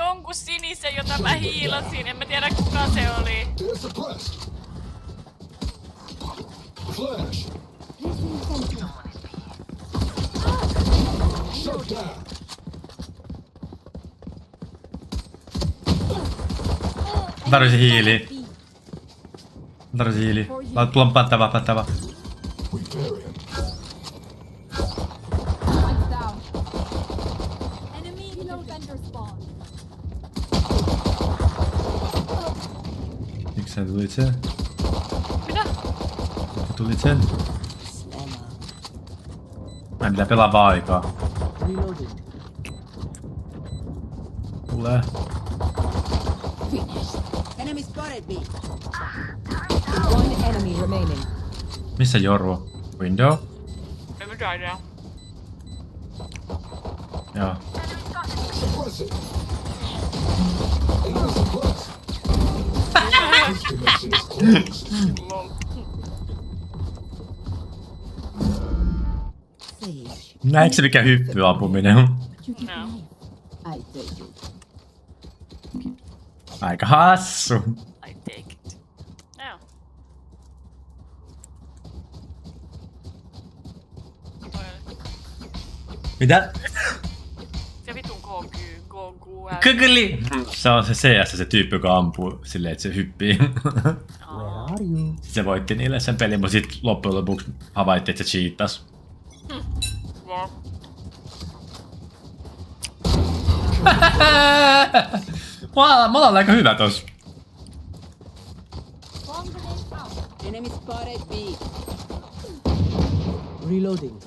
jonkun sinisen, jota mä hiilasin. En mä tiedä kuka se oli. Tarvisin hiiliä. Tarvisin hiiliä. Tulla pättävä. Miksi sä tulit sen? Mitä? Tulit sen? Mä pitää pelaa vaan aikaa. Tulee. Missä Jorvo? Window? En mä tiedä. Joo. Näetkö se mikä hyppyampuminen on? No. Aika hassu. I take it. No. Mitä? Se vitun KQ. Kykeli! Se on se CS, se tyyppi, joka ampuu silleen, että se hyppii. Sitten se voitti niille sen pelin, mutta sit loppujen lopuksi havaittiin, että se cheatas. Wow. Me ollaan aika hyvä tossa. Enemy spotted B. Reloading.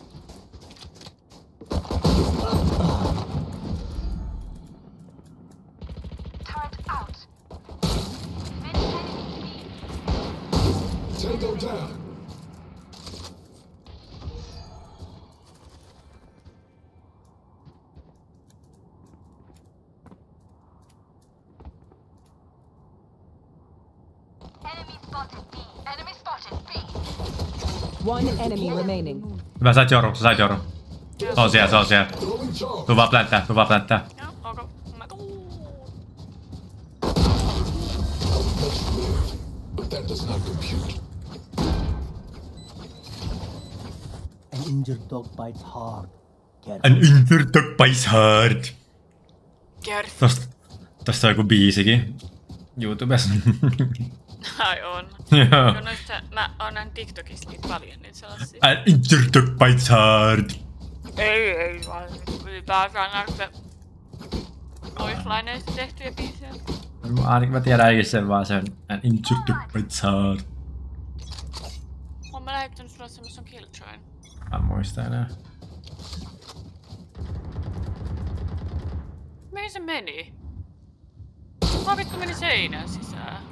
Turret out. Tango down. One enemy remaining. Hyvä, sait Joru. Se on siellä. Tuu vaan plänttää. Joo, ok. Mä tuun. That does not compute. An injured dog bites hard. An injured dog bites hard. Careful. Tosta on joku biisikin. YouTubessa. Ai on. Joo. Mä oon nähnyt TikTokissa niitä paljon, niitä sellaisia. An injured dog bites hard. Ei vaan ylipäätään näistä toislainen tehtyjä biisejä. Ainakin mä tiedän eikä sen vaan sen an injured dog bites hard. Oon mä lähettänyt sulle semmosen Killjoyn. Mä en muista enää. Mihin se meni? Mä vittu meni seinän sisään.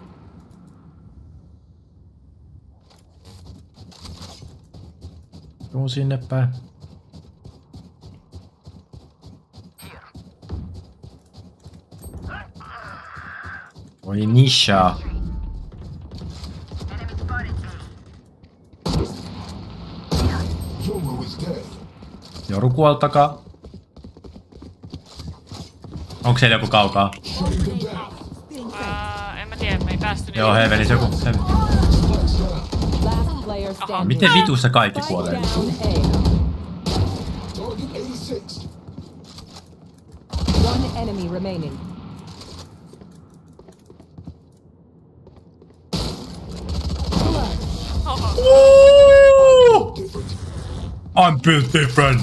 Tuu sinne päin. Oi Nisha. Joru kuoltakaa. Onko siellä joku kaukaa? En mä tiedä, mä ei päästy. Joo, Heavenis joku. Miten vitussa kaikki kuolee? One enemy remaining. I'm built different.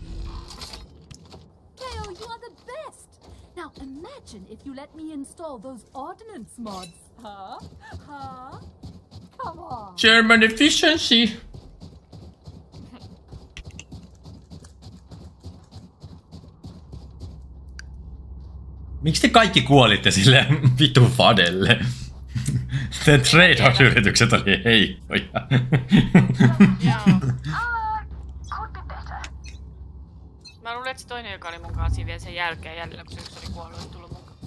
Kale, you are the best. Now imagine if you let me install those ordnance mods. Huh? Come on. German efficiency. Miksi te kaikki kuolitte sille vitun fadelle? Te trade-yritykset oli heikkoja. Mä luulen, että se toinen, joka oli mun kanssa siinä vielä sen jälkeen jäljellä, kun se yksi oli kuollut, oli tullut mukaan.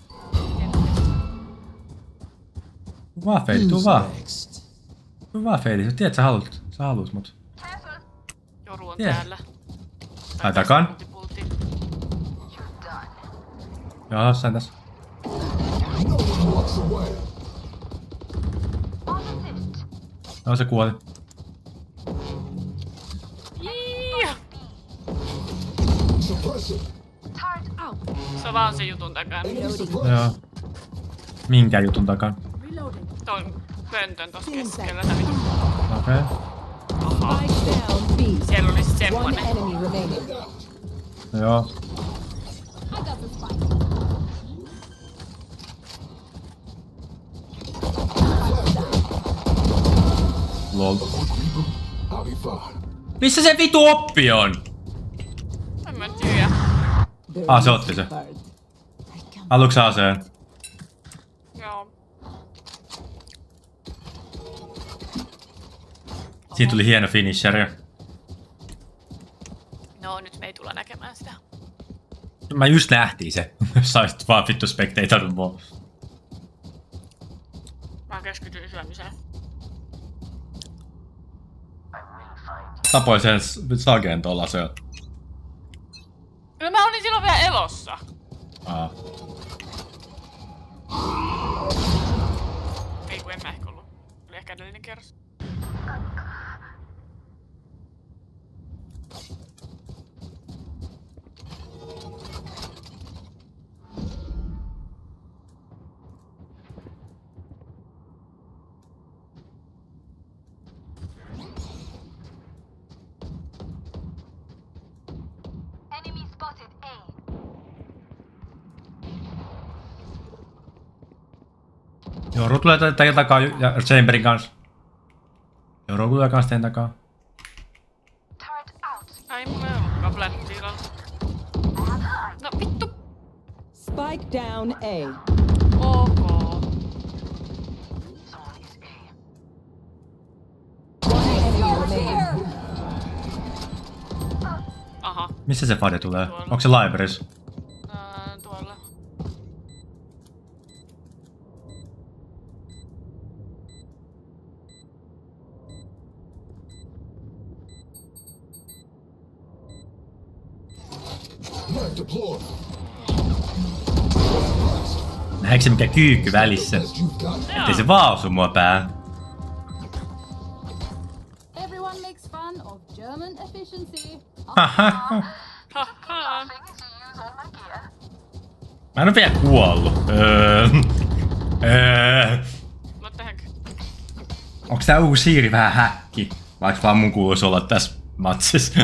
Tuu vaan, Feili, tuu vaan. Tuu vaan, Feili. Sä tiedät, sä haluut mut. Joru on täällä. Tai takan. Joo, jossain tässä. No one walks away. No se kuoli. Suppressive. Se on vaan se jutun takana. Joo. Minkä jutun takana? Reloading. Ton pöntön tossa keskellä. Tää vittu. Okei. Spike down B. Siellä oli One semmonen. enemy remaining. Joo. I got the spike. Lol. I'll be fine. Missä se vitu oppi on? En mä tiedä. Se otti se. Haluatko sä aseen? Joo. Siinä tuli hieno finisheri. No nyt me ei tulla näkemään sitä. Mä just nähtiin se. Saisit vaan vittu spectatorun mua. Mä keskityin syömiseen. Tapoin sen Sagen tuolla se. Kyllä mä olin silloin vielä elossa. Ei kun en mä ehkä ollut. Oli ehkä edellinen kerros. Enemy spotted A. Joru tulee teidän takaa ja Chamberin kanssa. Joru tulee kans teidän takaa. Ai mulla ei ollutkaan Black tilalla. No vittu. Spike down A. Ok. One enemy remaining. Aha. Missä se fade tulee? Tuolla. Onko se libraries? Tuolla. Knife deployed. Näetkö se mikä kyykky välissä? Best you've got. Ettei se vaan osu mua päähän. Everyone makes fun of German efficiency. Haha. Mä en oo vielä kuollut. What the heck? Onks tää uusi siiri vähän häkki? Vaikka vaan mun kuuluis olla tässä matsissa.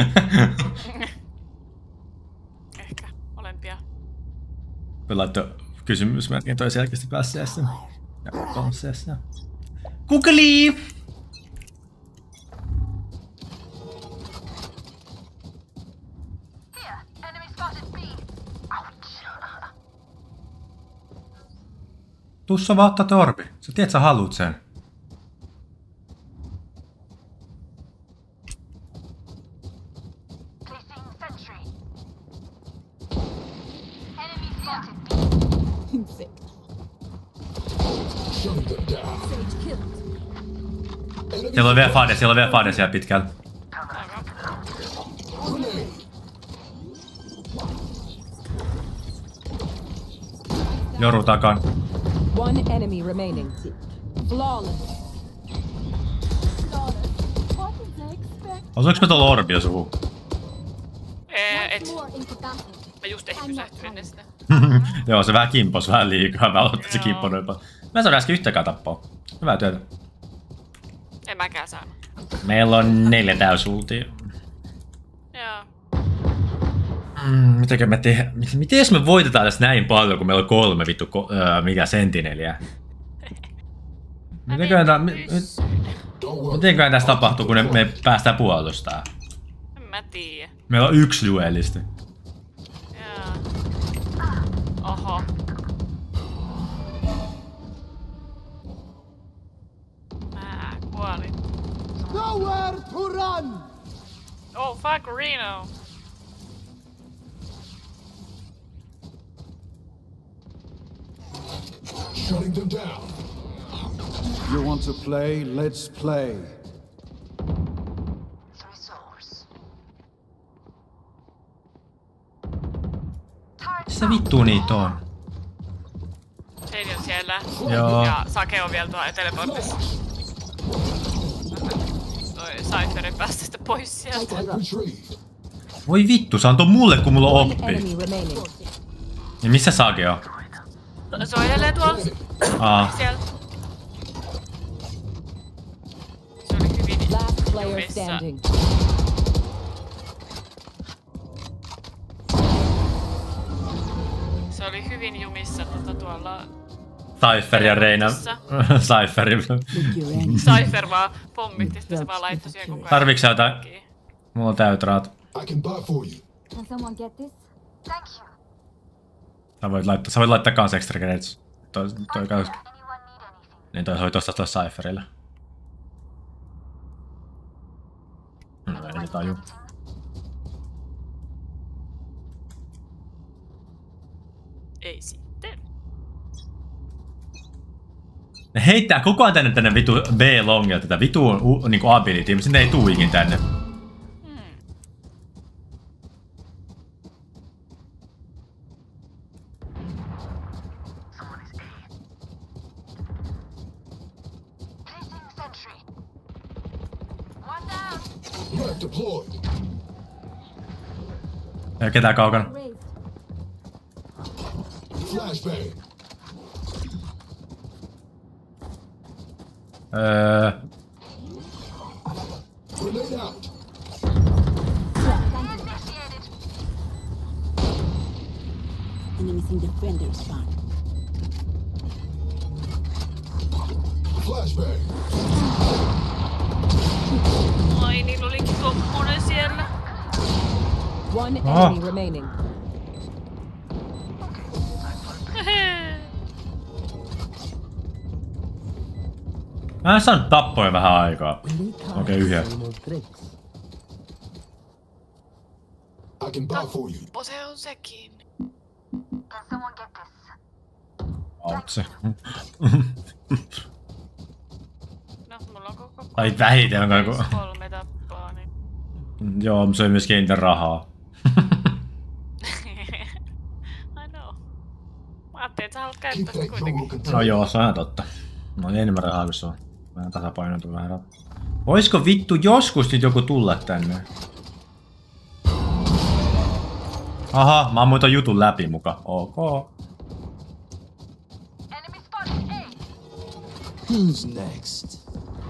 Ehkä. Molempia. Laitto kysymysmerkin toi selkeästi päässeessä. Ja konsseessa. Google! Enemy spotted B. Tussa vaan ottaa torvi. Sä tiedät sä haluut sen. Placing sentry. Enemy spotted B. Insect. Shutting them down. Sage killed. Enemy Siellä on vielä fade siellä pitkällä. grenade. Joru takan. One enemy remaining. Flawless. What did they expect? Osuuks me tuolla orbia suhu? Et. More into battle. Mä just ehkä pysähtyin ennen sitä. Joo, se vähän kimpos vähän liikaa. Mä aloitin se Joo. kimpponut. Mä sain äsken yhtäkään tappoa. Hyvää työtä. En mäkään saanut. Meillä on 4 täysultia. Joo. Mitäkö me tehdään? Miten jos me voitetaan tässä näin paljon, kun meillä on 3 vittu mikä sentineliä? Mitenköhän tässä tapahtuu, kun me päästään puolustaa? En mä tiedä. Meillä on 1 duellisti. Joo. Oho. Mä kuolin. Nowhere to run! Oh fuck Reno. Shutting them down. You want to play? Let's play. Missä vittu niitä on? Kyllä. Joo. Ja Sake on vielä tuolla teleportissa. Toi Cypherin päästä sitä pois sieltä. Spike retrieved. Voi vittu, se antoi mulle kun mulla on One oppi. enemy remaining. Ja missä Sage on? Se on edelleen tuolla. Siellä. Se oli hyvin Last player jumissa. standing. Se oli hyvin jumissa tuolla. Cypher ja Reina. Cypher. Cypher vaan pommitti, sitten se vaan laittoi siihen koko ajan. Tarviiks sä jotain? Mulla on täytraat. I can buy for you. Can someone get this? Thank you. Sä voit laittaa kans extra credits. Toi kans. Niin toi voi tosta Cypherille. Ei taju. Ei sitten. Ne heittää koko ajan tänne vitu B-longia tätä vitu niinku ability, mutta sinne ei tuu ikin tänne. Map deployed. Ei ketään kaukana. Raised. Flashbang. Grenade out. Enemies in defender spawn. Flashbang. Ai, niillä olikin tommonen siellä. One enemy remaining. Mä en saanut tappoja vähän aikaa. Okei, yhden. I can buy for you. Se on sekin. Autse. No, mulla on koko Ai vähiten on kaiku. 3 tappaa, niin... Joo, se on myöskin eniten rahaa. I know. Mä ajattelin, että sä haluat Keep käyttää sitä that jungle kuitenkin. contained. No joo, se on ihan totta. No enemmän rahaa kuin se on. Vähän tasapainoitu vähän rahaa. Voisko vittu joskus nyt joku tulla tänne? Aha, mä ammuin ton jutun läpi muka. Ok. Who's next?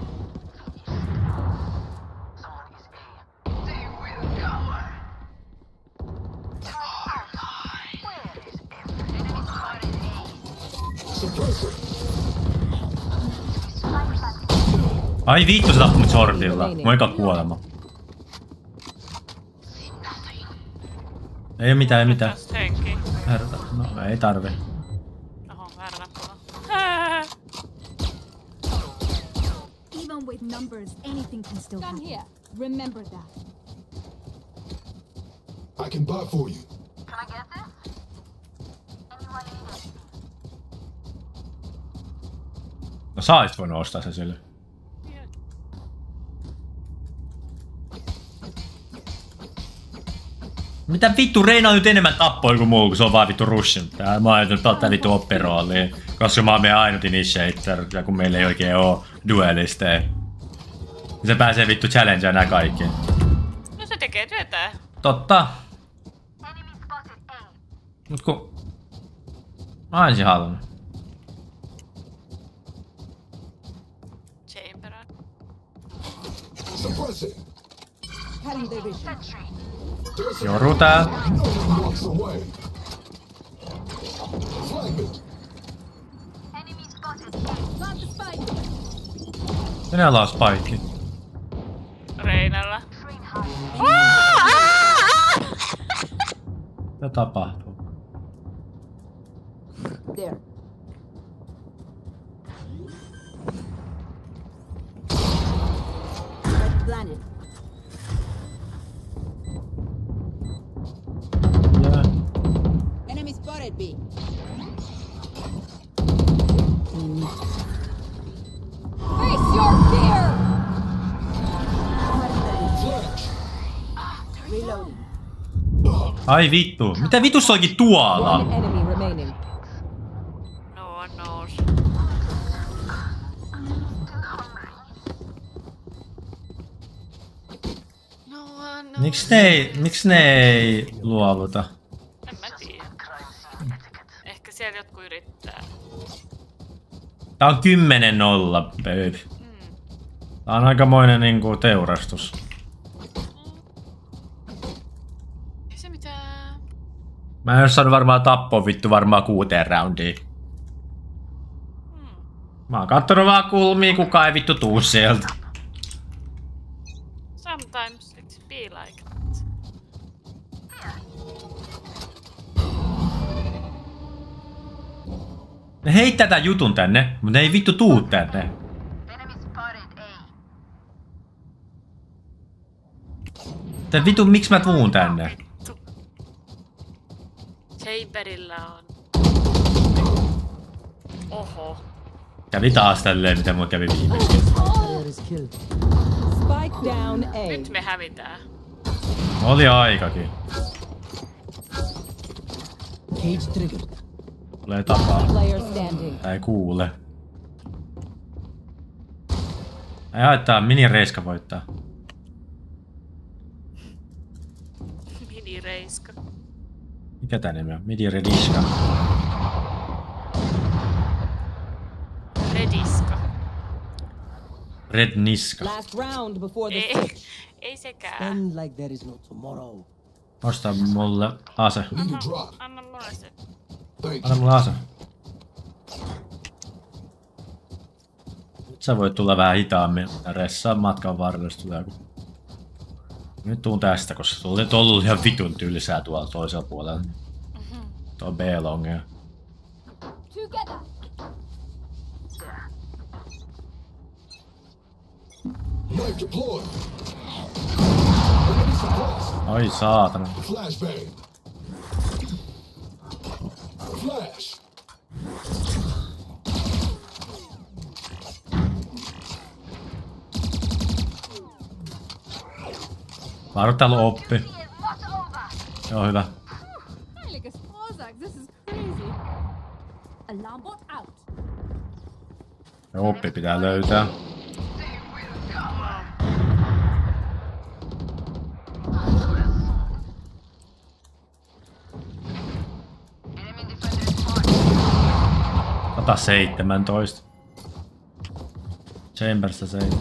Ai vittu, se tappoi mut sortilla. Moikka kuolema. Ei mitään, ei mitään. Tästä henki. No ei tarvi. Oho, väärä nappula. Even with numbers, anything can still happen. Here. Remember that. I can buy for you. No sä oisit voinut ostaa se sille. Mitä vittu, Reina on nyt enemmän tappoi kuin muu, kun se on vaan vittu rushin. Mä oon ajatellut pelata vittu opperooliin, koska mä oon meidän ainut initiator, ja kun meillä ei oikein oo duelisteja. Se pääsee vittu challengeaan nää kaikki. No se tekee työtä. Totta. Mut kun... Mä oisin halunnut. Chamber. Suppressing. Joru tää. No one walks away. Fragment. Kenellä on spike? Reinalla. Mitä tapahtuu? There. Red planet. Jää. Enemy spotted B. Face your fear! Reloading. Ai vittu. Mitä vitussa olikin tuolla? One enemy remaining. No one knows. No one knows. Miks ne ei luovuta? En mä tiedä. Ehkä siellä jotkut yrittää. Tää on 10-0, baby. Tää on aikamoinen niinku teurastus. Ei se mitään. Mä en oo saanut varmaan tappoa vittu varmaan 6 roundiin. Mä oon kattonut vaan kulmiin, kukaan ei vittu tuu sieltä. Sometimes it be like that. Ne heittää tän jutun tänne, mutta ne ei vittu tuu tänne. Tää vittu, miksi mä tuun tänne? Vittu. Chamberilla on. Oho. Kävi taas tälleen, mitä mun kävi viimeksi. Player is killed. Spike down A. Nyt me hävitään. Oli aikakin. Cage triggered. Tulee takaa. Player standing. Tää ei kuule. Ei haittaa, mini-reiska voittaa. Mini-reiska. Mikä tää nimi on? Midi-rediska. Rediska. Red niska. Last round before the Ei, switch. ei sekään. Spend like there is no tomorrow. Osta mulle ase. Need a drop. Anna mulle se. Thank Anna you. mulle ase. Nyt sä voit tulla vähän hitaammin. Ressaa matkan varrella, jos tulee joku. Nyt tuun tästä, koska tuolla on ollut ihan vitun tylsää tuolla toisella puolella. Tuo on B-longea. Together. Knife deployed. Enemy suppressed. Ai saatana. Flashbang. Flash. Varo, täällä on oppi. Joo, hyvä. Heiliges Prozac, this is crazy. Alarm bot out. Ja oppi pitää löytää. Ota 17. Chambersta 7.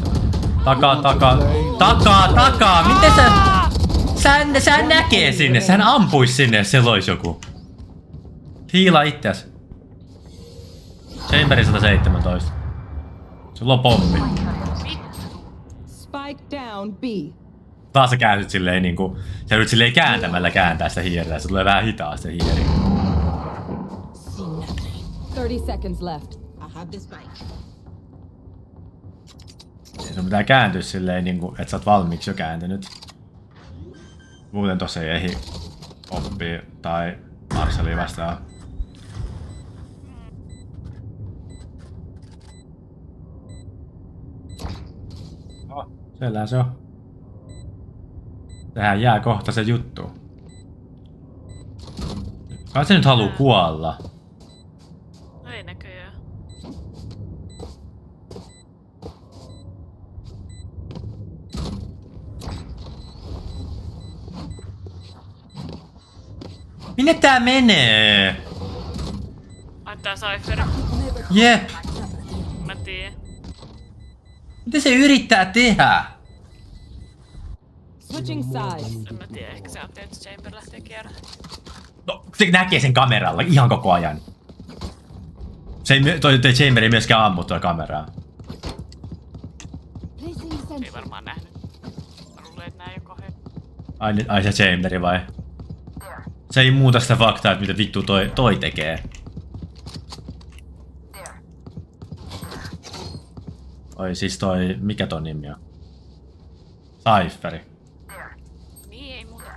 Takaa! Miten sä näkee sinne? Sähän ampuis sinne, jos siellä olisi joku. Hiila itseäs. Chamberin 117. Sulla on pommi. Spike down B. Taas sä kääntyt silleen niinku... Sä yrität silleen kääntämällä kääntää sitä hiirtä. Se tulee vähän hitaasti se hiiri. 30 seconds left. I have the spike. Sun pitää kääntyä silleen niinku, että sä oot valmiiksi jo kääntynyt. Muuten tossa ei ehdi oppia tai Marcellia vastaan. No, siellä se on. Tähän jää kohta se juttu. Kai se nyt haluu kuolla. No ei näköjään. Minne tää menee? Laittaa Cypher. Jep. Mä tiedän. Mitä se yrittää tehdä? Switching sides. En mä tiedä, ehkä se on että Chamber lähtee kierrä. No, se näkee sen kameralla ihan koko ajan. Toi Chamber ei myöskään ammu tuota kameraa. Placing Ei sentry. varmaan nähnyt. Mä luulen, että nää ei oo kohdella. Ai se Chamberi vai? Se ei muuta sitä faktaa, että mitä vittu toi tekee. Oi siis toi, mikä ton nimi on? Cypheri. Niin, ei muuta.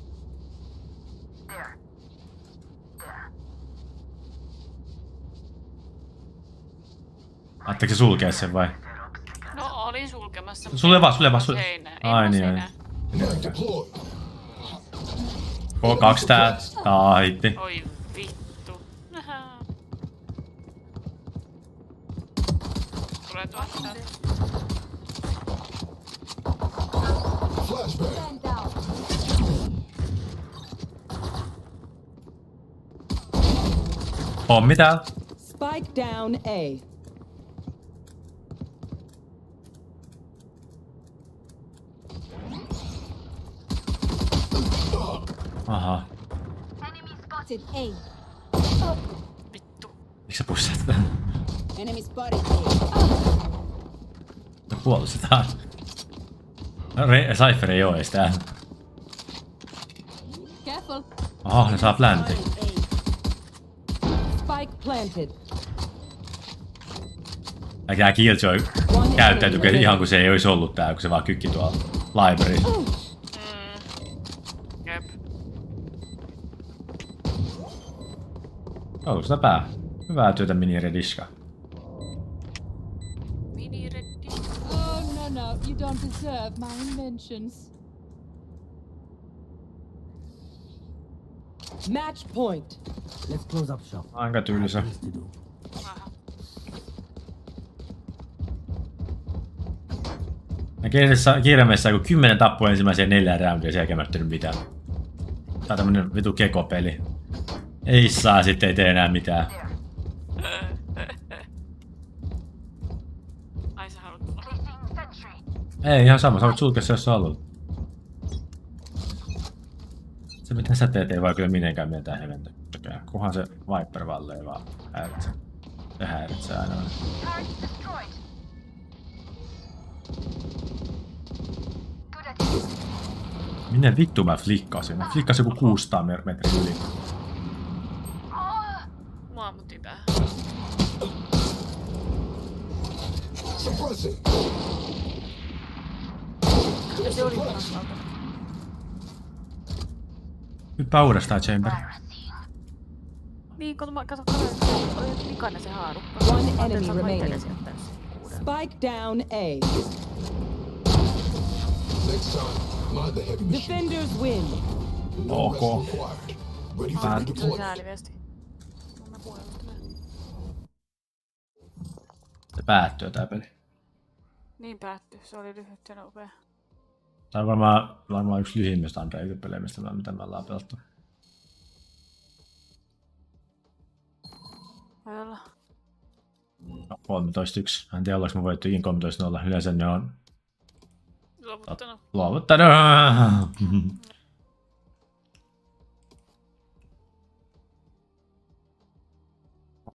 Ajatteliko se sulkea sen vai? No, olin sulkemassa. Sulle vaan. Seinään. Ai niin, Seinään. Knife deployed. K2 tää. Taitti. Oi vittu. tulee tuolta. Flashbang. Stand down. Pommi täällä. Spike down A. Aha. Spotted A. Vittu. Miksi sä pussaat tätä? Enemy spotted A. Puolustetaan. Cypher ei oo ees täällä. Careful. Aha, ne saa plantin. Spike planted. Tää Killjoy käyttäytyy ihan kuin se ei olisi ollut tää, kun se vaan kykki tuolla libraryssa. Jep. Oliko sitä pää? Hyvää työtä Mini Rediska. Mini reddi. Oh, no. You don't deserve my inventions. Match point. Let's close up shop. Aika tylsä. Things to do. Aha. Ja kiireimessä kun 10 tappua ensimmäiseen 4 roundia, sen jälkeen mä en mitään. Tää on tämmönen vitu kekopeli. Ei saa, sitten ei tee enää mitään. Ai sä haluat tulla. Ei, ihan sama, sä voit sulkea se, jos sä haluat. Se mitä sä teet ei vaan kyllä minenkään mieltään heventä. Kunhan se Viper vallee vaan häiritsee. Se häiritsee aina. Minne vittu mä flikkasin? Mä flikkasin joku 600 metrin yli. Mua ammutti päähän. Suppressing. Se oli parantalta. Hyppää uudestaan Chamber. Niin, kato, oli likainen se haarukka. One Mä ajattelin, enemy että sä remaining. hoitelee sieltä täysin uuden. Spike down A. Next time, mind the heavy machine. Defenders win. No rest Okay. required. Ready for Se oli redeployment. sääliviesti. Mä puolelta. Se päättyy tää peli. Niin päättyi, se oli lyhyt ja nopea. Tää on varmaan yksi lyhimmistä Android-peleistä, mitä me ollaan pelattu. Voi olla. No, 13-1. En tiedä, ollaanko me voittu ikin 13-0. Yleensä ne on Luovuttanut. luovuttanut.